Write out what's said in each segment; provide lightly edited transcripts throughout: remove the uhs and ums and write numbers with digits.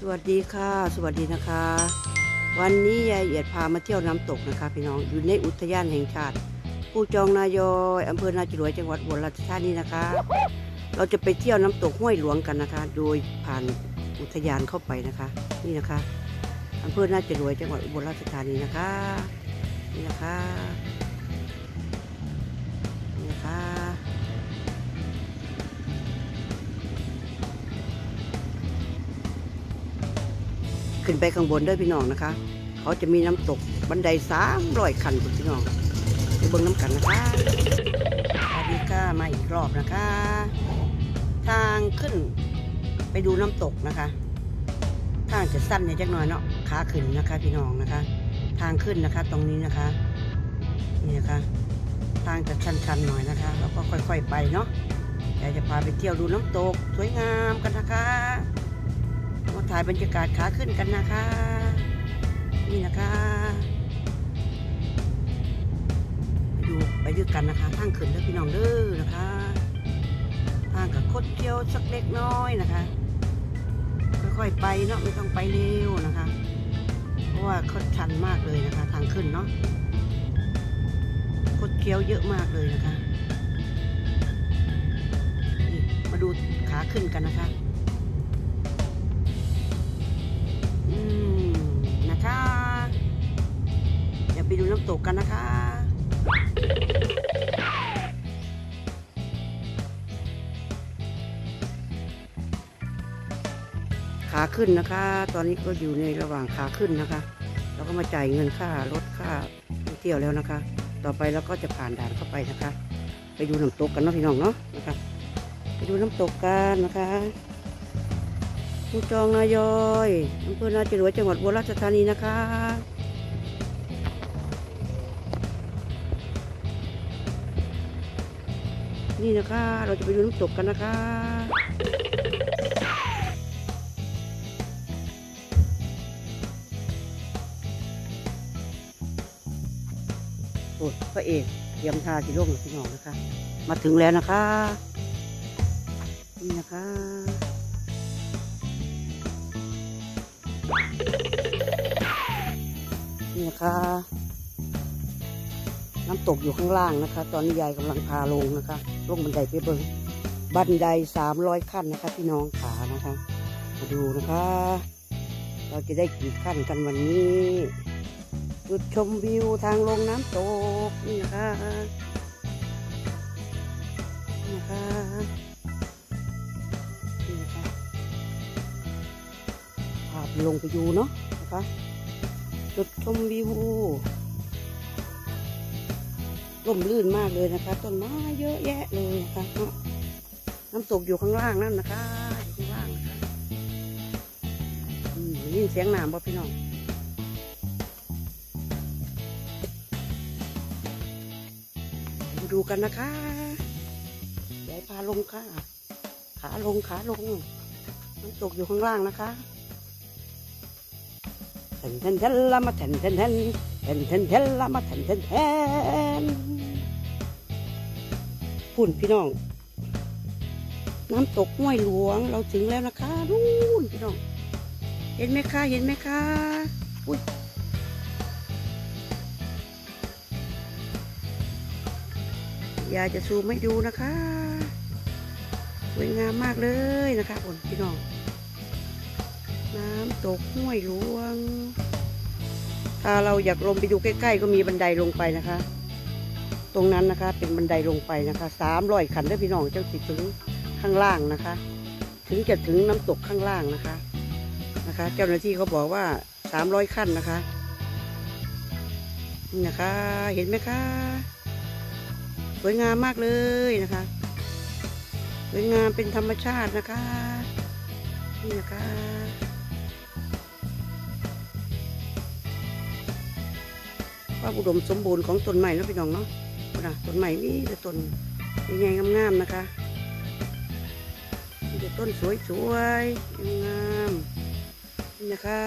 สวัสดีค่ะสวัสดีนะคะวันนี้ยายเอียดพามาเที่ยวน้ำตกนะคะพี่น้องอยู่ในอุทยานแห่งชาติภูจองนายอยอำเภอนาจรวยจังหวัดอุบลราชธานีนะคะเราจะไปเที่ยวน้ำตกห้วยหลวงกันนะคะโดยผ่านอุทยานเข้าไปนะคะนี่นะคะอำเภอนาจรวยจังหวัดอุบลราชธานีนะคะนี่นะคะนี่นะคะขึ้นไปข้างบนด้วยพี่น้องนะคะเขาจะมีน้ำตกบันได300 ขั้นพี่น้องไปเบิ่งน้ำกันนะคะสวัสดีค่ะมาอีกรอบนะคะ ทางขึ้นไปดูน้ำตกนะคะทางจะสั้นนิดจักหน่อยเนาะขาขึ้นนะคะพี่น้องนะคะทางขึ้นนะคะตรงนี้นะคะนี่นะคะทางจะชันๆหน่อยนะคะแล้วก็ค่อยๆไปเนาะอยากจะพาไปเที่ยวดูน้ำตกสวยงามกันนะคะมาถ่ายบรรยากาศขาขึ้นกันนะคะนี่นะคะไปดูกันนะคะทางขึ้นแล้วพี่น้องเด้อนะคะทางกับคดเคี้ยวสักเล็กน้อยนะคะค่อยๆไปเนาะไม่ต้องไปเร็วนะคะเพราะว่าคดชันมากเลยนะคะทางขึ้นเนาะคดเคี้ยวเยอะมากเลยนะคะนี่มาดูขาขึ้นกันนะคะนะคะเดี๋ยวไปดูน้ำตกกันนะคะขาขึ้นนะคะตอนนี้ก็อยู่ในระหว่างขาขึ้นนะคะเราก็มาจ่ายเงินค่ารถค่าท่องเที่ยวแล้วนะคะต่อไปเราก็จะผ่านด่านเข้าไปนะคะไปดูน้ำตกกันเนาะพี่น้องเนาะนะคะไปดูน้ำตกกันนะคะภูจองนายอยอำเภอนาจรวยจังหวัดอุบลราชธานีนะคะนี่นะคะเราจะไปดูน้ำตกกันนะคะพระเอกเตรียมทาสีร่มพี่น้องนะคะมาถึงแล้วนะคะนี่นะคะนี่นะคะน้ำตกอยู่ข้างล่างนะคะตอนนี้ยายกำลังพาลงนะคะลงบันไดไปเบิ้งบันได300 ขั้นนะคะพี่น้องขานะคะมาดูนะคะเราจะได้กี่ขั้นกันวันนี้จุดชมวิวทางลงน้ำตกนี่นะคะนี่นะคะนี่นะคะพาไปลงไปดูเนาะนะคะจุดชมวิวร่มรื่นมากเลยนะคะต้นไม้เยอะแยะเลยนะคะน้ำตกอยู่ข้างล่างนั่นนะคะอยู่ข้างล่างนะคะนี่เสียงน้ำบ่พี่น้องดูกันนะคะยายพาลงค่ะขาลงน้ำตกอยู่ข้างล่างนะคะแทนแทนแทนละมาแทนแทนแทนแทนแทนแทนละมาแทนแทนแทนพุ่นพี่น้องน้ำตกห้วยหลวงเราถึงแล้วนะคะนู่นพี่น้องเห็นไหมคะเห็นไหมคะอุ้ยอยากจะซูมให้ดูนะคะสวยงามมากเลยนะคะพี่น้องน้ำตกห้วยหลวงถ้าเราอยากลงไปดูใกล้ๆก็มีบันไดลงไปนะคะตรงนั้นนะคะเป็นบันไดลงไปนะคะ300 ขั้นได้พี่น้องเจ้าติดถึงข้างล่างนะคะถึงจะถึงน้ำตกข้างล่างนะคะเจ้าหน้าที่เขาบอกว่า300 ขั้นนะคะนี่นะคะเห็นไหมคะสวยงามมากเลยนะคะสวยงามเป็นธรรมชาตินะคะนี่นะคะความอุดมสมบูรณ์ของต้นไม้แล้วพี่น้องเนาะต้นไม้นี่แต่ต้นใหญ่ๆงามๆนะคะมีแต่ต้นสวยๆงามๆนี่นะคะ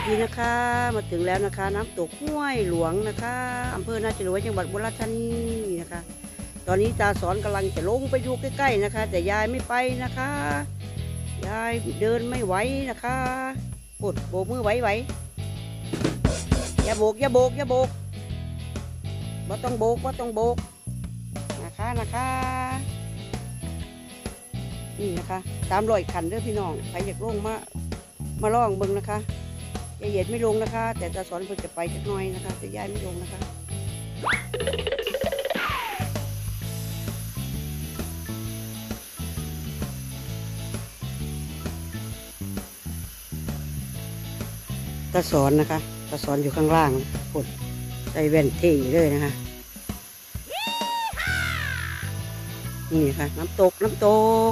ดีนะคะมาถึงแล้วนะคะน้ำตกห้วยหลวงนะคะอำเภอนาจรวยจังหวัดอุบลราชธานีนะคะตอนนี้ตาสอนกำลังจะลงไปดูใกล้ๆนะคะแต่ยายไม่ไปนะคะยายเดินไม่ไหวนะคะปวดโบกมือไหวอย่าโบกบ่ต้องโบกนะคะนี่นะคะ300 คันเด้อพี่น้องใครอยากลงมาล่องเบิ่งนะคะยายเหยียดไม่ลงนะคะแต่ตาสอนเพิ่งจะไปจักหน่อยนะคะแต่ยายไม่ลงนะคะตาสอนนะคะตาสอนอยู่ข้างล่างปวดใส่แว่นเท่เลยนะคะนี่ค่ะน้ำตกนี่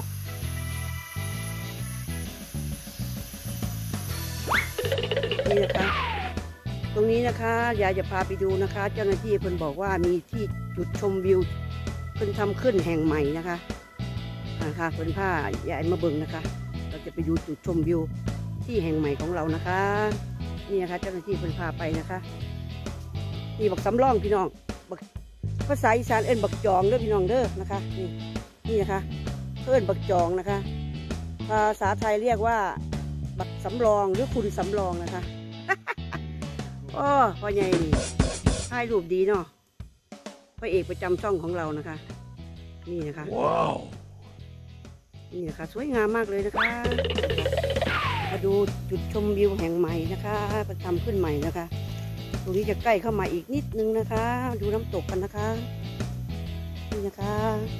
นะคะตรงนี้นะคะยายจะพาไปดูนะคะเจ้าหน้าที่เพิ่นบอกว่ามีที่จุดชมวิวเพิ่นทำขึ้นแห่งใหม่นะคะเพิ่นพายายมาเบิ่งนะคะเราจะไปดูจุดชมวิวที่แห่งใหม่ของเรานะคะนี่นะคะเจ้าหน้าที่เพิ่นพาไปนะคะนี่บักสำรองพี่น้องภาษาอีสานเอิ้นบักจองเด้อพี่น้องเด้อนะคะนี่นะคะเอิ้นบักจองนะคะภาษาไทยเรียกว่าบักสำรองหรือคุณสำรองนะคะโอ้พ่อใหญ่ถ่ายรูปดีเนาะพระเอกประจำช่องของเรานะคะนี่นะคะว้าวนี่นะคะสวยงามมากเลยนะคะมาดูจุดชมวิวแห่งใหม่นะคะประทำขึ้นใหม่นะคะตรงนี้จะใกล้เข้ามาอีกนิดนึงนะคะดูน้ำตกกันนะคะนี่นะคะ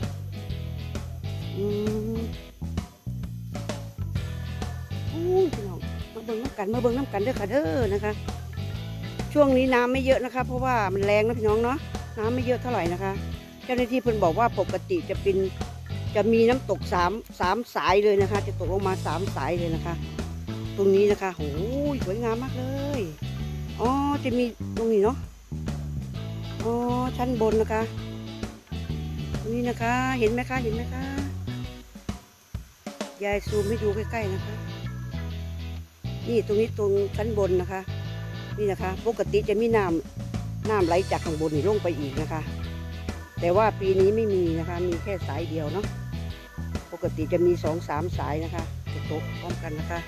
พี่น้องมาเบิ่งน้ำกันเด้อค่ะเด้อนะคะช่วงนี้น้ำไม่เยอะนะคะเพราะว่ามันแรงนะพี่น้องเนาะน้ำไม่เยอะเท่าไหร่นะคะเจ้าหน้าที่เพิ่นบอกว่าปกติจะมีน้ำตกสามสายเลยนะคะจะตกลงมา3 สายเลยนะคะตรงนี้นะคะโอ้ยสวยงามมากเลยอ๋อจะมีตรงนี้เนาะอ๋อชั้นบนนะคะตรงนี้นะคะเห็นไหมคะยายซูมให้ดูใกล้ๆนะคะนี่ตรงนี้ตรงชั้นบนนะคะนี่นะคะปกติจะมีน้ำไหลจากข้างบนนี่ลงไปอีกนะคะแต่ว่าปีนี้ไม่มีนะคะมีแค่สายเดียวเนาะปกติจะมี2-3 สายนะคะจะตกพร้อมกันนะคะ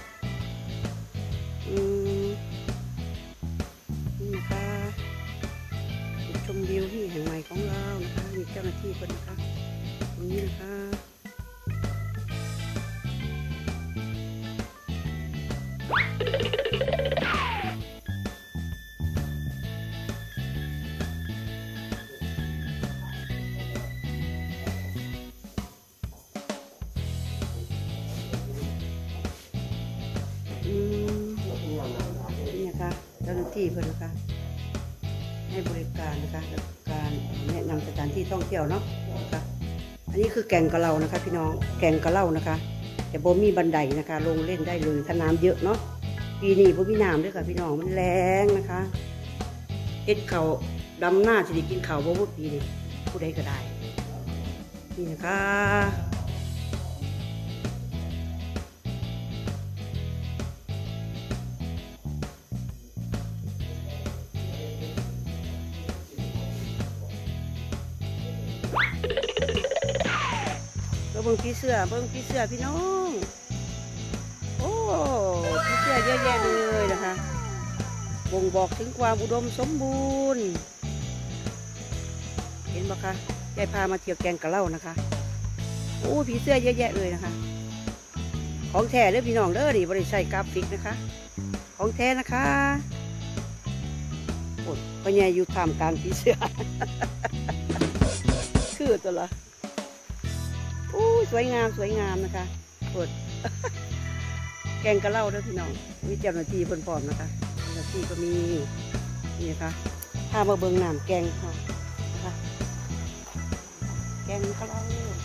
นี่นะคะจุดชมวิวที่แห่งใหม่ของเรานะคะมีเจ้าหน้าที่คนนะคะตรงนี้นะคะนี่นะคะเจ้าหน้าที่เพื่อนนะคะให้บริการนะคะการแนะนำสถานที่ท่องเที่ยวเนาะนะคะอันนี้คือแก่งกะเหล่านะคะพี่น้องแก่งกะเหล่านะคะจะบ่มีบันไดนะคะลงเล่นได้เลยถ้าน้ำเยอะเนาะปีนี้บ่มีน้ำด้วยค่ะพี่น้องมันแรงนะคะเฮ็ดเขาดำหน้าจะได้กินข้าวบ่ปีนี้ผู้ใดก็ได้นี่นะคะเบิ่งผีเสื้อพี่น้องโอ้ผีเสื้อเยอะแยะเลยนะคะบ่งบอกถึงความอุดมสมบูรณ์เห็นไหมคะยายพามาเที่ยวแกงกะเหล่านะคะโอ้ผีเสื้อเยอะแยะเลยนะคะของแท้เด้อพี่น้องเด้อดิบริษัทกราฟิกนะคะของแท้นะคะโอ้พ่อใหญ่อยู่ท่ามกลางผีเสื้อ คือตัวละสวยงามนะคะกด แกงกะเหล่าด้วยพี่น้องมีเจ้าหน้าที่พร้อมนะคะเจ้าหน้าที่ก็มีนี่ค่ะพามาเบิ่งน้ำแกงค่ะนะคะแกงกะเหล่า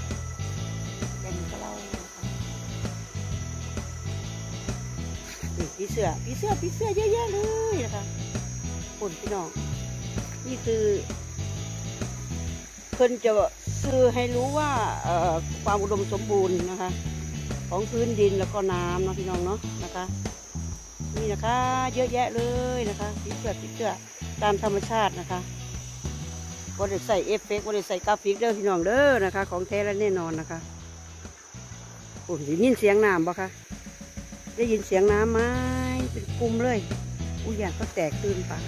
นี่ผีเสื้อเยอะๆเลยนะคะคนพี่น้องนี่คือเพิ่นจะสื่อให้รู้ว่าความอุดมสมบูรณ์นะคะของพื้นดินแล้วก็น้ำนะพี่น้องเนาะนะคะนี่นะคะเยอะแยะเลยนะคะผีเสื้อตามธรรมชาตินะคะบ่ได้ใส่เอฟเฟกต์บ่ได้ใส่กราฟิกเด้อพี่น้องเด้อนะคะของแท้และแน่นอนนะคะโอ้ยได้ยินเสียงน้ำบ่คะได้ยินเสียงน้ำไหมเป็นกลุ่มเลยอุ้ยอยากก็แตกตื่นปะ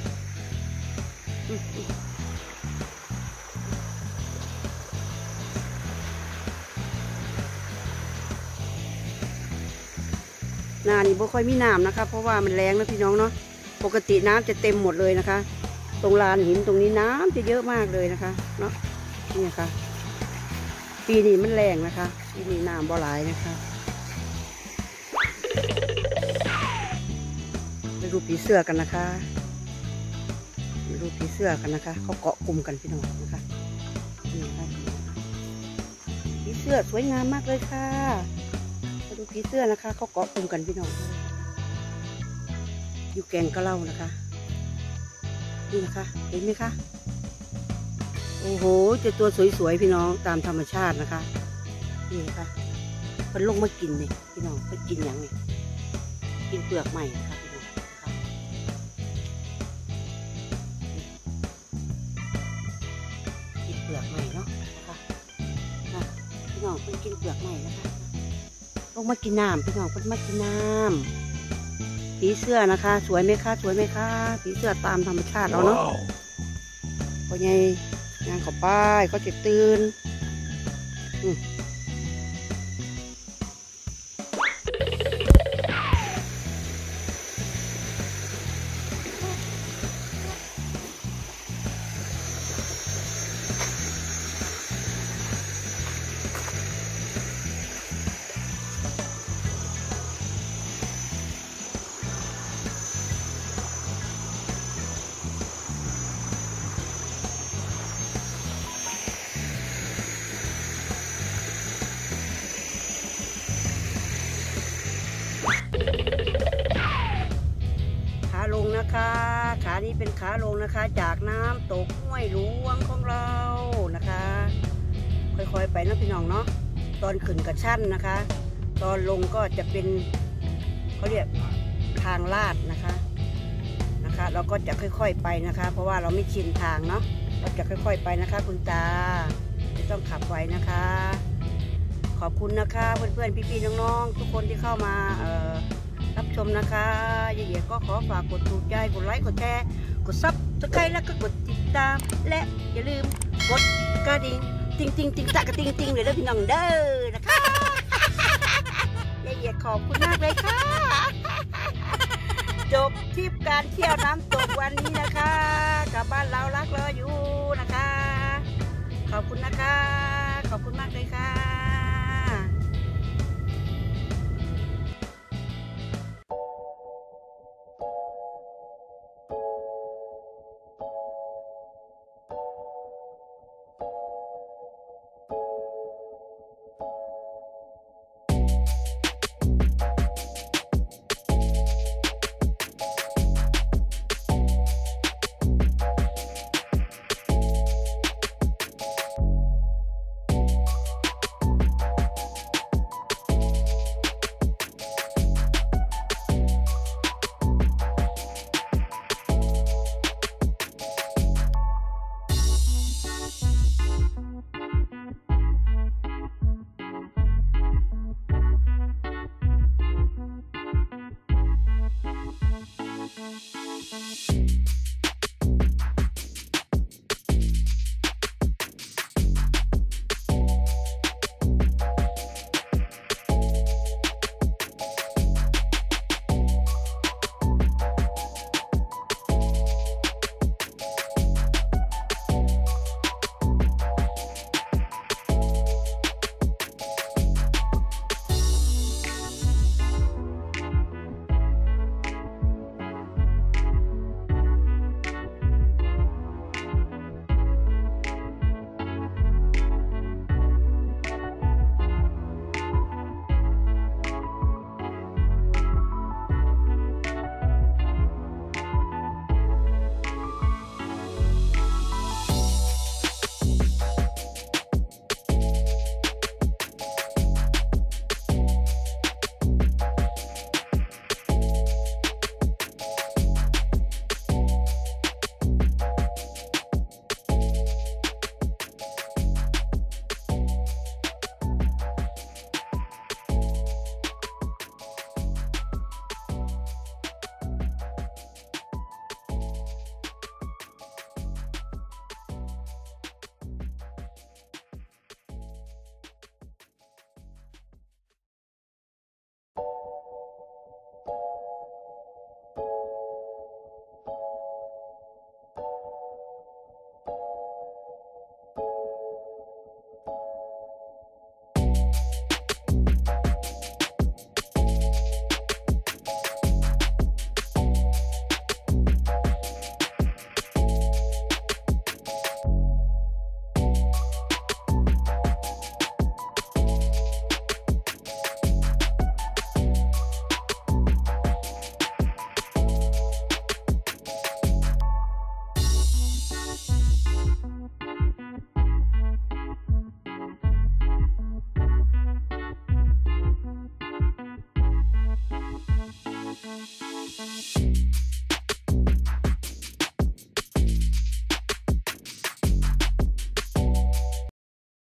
นานี่บ่ค่อยมีน้ำนะคะเพราะว่ามันแรงนะพี่น้องเนาะปกติน้ำจะเต็มหมดเลยนะคะตรงลานหินตรงนี้น้ำจะเยอะมากเลยนะคะเนาะนี่ค่ะปีนี้มันแรงนะคะปีนี้น้ำบ่หลายนะคะไปดูผีเสื้อกันนะคะไปดูผีเสื้อกันนะคะเขาเกาะกลุ่มกันพี่น้องนะคะนี่ค่ะผีเสื้อสวยงามมากเลยค่ะไปดูผีเสื้อนะคะเขาเกาะกลุ่มกันพี่น้องอยู่แกงกะเล่านะคะนี่นะคะเห็นไหมคะโอ้โหเจอตัวสวยๆพี่น้องตามธรรมชาตินะคะนี่นะคะเพิ่นลงมากินนี่พี่น้องเพิ่นกินอย่างนี้กินเปลือกใหม่นะคะพี่น้องนะคะกินเปลือกใหม่เนาะนะคะพี่น้องเพิ่นกินเปลือกใหม่นะคะลงมากินน้ำพี่น้องเพิ่นมากินน้ำผีเสื้อนะคะสวยไหมคะสวยไหมคะผีเสื้อตามธรรมชาติเราเนาะพอไงงานเขาป้ายเขาจะตื่นขาลงนะคะขานี้เป็นขาลงนะคะจากน้ำตกห้วยหลวงของเรานะคะค่อยๆไปนะพี่น้องเนาะตอนขึ้นกระชั้นนะคะตอนลงก็จะเป็นเขาเรียกทางลาดนะคะเราก็จะค่อยๆไปนะคะเพราะว่าเราไม่ชินทางเนาะเราจะค่อยๆไปนะคะคุณตาไม่ต้องขับไวนะคะขอบคุณนะคะเพื่อนๆพี่ๆน้องๆทุกคนที่เข้ามารับชมนะคะเย่ๆก็ขอฝากกดถูกใจกดไลค์กดแชร์กดซับสไครต์แล้วก็กดติดตามและอย่าลืมกดกระดิ่งติ๊งตะกระติ๊งเลยเด้อพี่น้องเด้อนะคะเย่ๆขอบคุณมากเลยค่ะจบทริปการเที่ยวน้ำตกวันนี้นะคะกลับบ้านเรารักรออยู่นะคะขอบคุณนะคะขอบคุณมากเลยค่ะ